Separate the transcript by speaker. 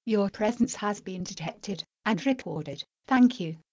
Speaker 1: Your presence has been detected and recorded. Thank you.